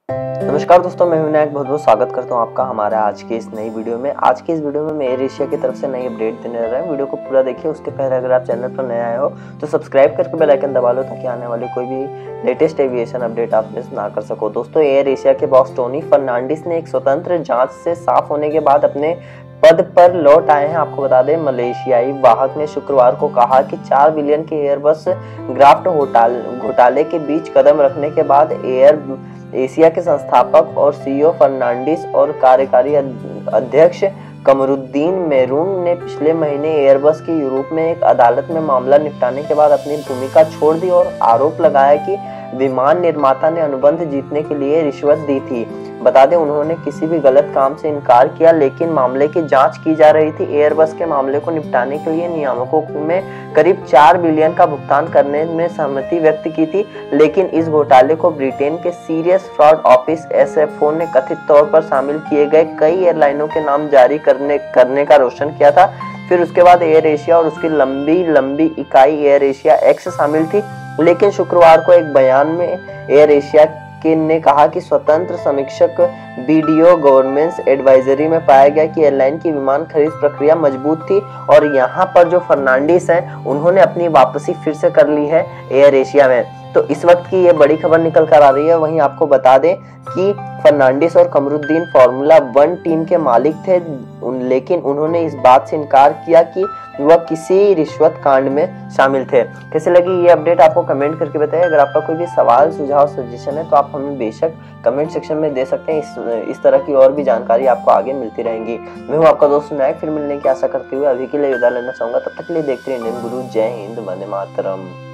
नमस्कार दोस्तों, मैं विनायक बहुत बहुत स्वागत करता हूं आपका हमारा आज के इस नई वीडियो में। आज के इस वीडियो में मैं एयर एशिया की तरफ से नई अपडेट देने जा रहा हूं। वीडियो को पूरा देखिए। उसके पहले अगर आप चैनल पर नए आए हो तो सब्सक्राइब करके बेल आइकन दबा लो ताकि आने वाली कोई भी लेटेस्ट एविएशन अपडेट आप मिस ना कर सको। दोस्तों, एयर एशिया के बॉस टोनी फर्नांडिस ने एक स्वतंत्र जाँच से साफ होने के बाद अपने पद पर लौट आए हैं। आपको बता दें, मलेशियाई वाहक ने शुक्रवार को कहा कि 4 बिलियन के एयरबस ग्राफ्ट घोटाले के बीच कदम रखने के बाद एयर एशिया के संस्थापक और सीईओ फर्नांडिस और कार्यकारी अध्यक्ष कमरुद्दीन मेरून ने पिछले महीने एयरबस की यूरोप में एक अदालत में मामला निपटाने के बाद अपनी भूमिका छोड़ दी और आरोप लगाया कि विमान निर्माता ने अनुबंध जीतने के लिए रिश्वत दी थी। बता दें, उन्होंने किसी भी गलत काम से इनकार किया, लेकिन मामले की जांच की जा रही थी। एयरबस के मामले को निपटाने के लिए नियामकों में करीब 4 बिलियन का भुगतान करने में सहमति व्यक्त की थी, लेकिन इस घोटाले को ब्रिटेन के सीरियस फ्रॉड ऑफिस SFO ने कथित तौर पर शामिल किए गए कई एयरलाइनों के नाम जारी करने का रोशन किया था। फिर उसके बाद एयर एशिया और उसकी लंबी इकाई एयर एशिया एक्स शामिल थी, लेकिन शुक्रवार को एक बयान में एयर एशिया ने कहा कि स्वतंत्र समीक्षक BDO गवर्नेंस एडवाइजरी में पाया गया कि एयरलाइन की विमान खरीद प्रक्रिया मजबूत थी और यहाँ पर जो फर्नांडिस हैं उन्होंने अपनी वापसी फिर से कर ली है एयर एशिया में। तो इस वक्त की ये बड़ी खबर निकल कर आ रही है। वहीं आपको बता दें कि फर्नांडिस और कमरुद्दीन फार्मूला 1 टीम के मालिक थे, लेकिन उन्होंने इस बात से इनकार किया कि वह किसी रिश्वत कांड में शामिल थे। कैसे लगी ये अपडेट आपको कमेंट करके बताइए। अगर आपका कोई भी सवाल, सुझाव, सजेशन है तो आप हमें बेशक कमेंट सेक्शन में दे सकते हैं। इस तरह की और भी जानकारी आपको आगे मिलती रहेंगी। मैं हूँ आपका दोस्त विनायक। फिर मिलने की आशा करते हुए अभी के लिए विदा लेना चाहूंगा। तब तक के लिए देखते रहिए इंडियन गुरु। जय हिंद, वंदे मातरम।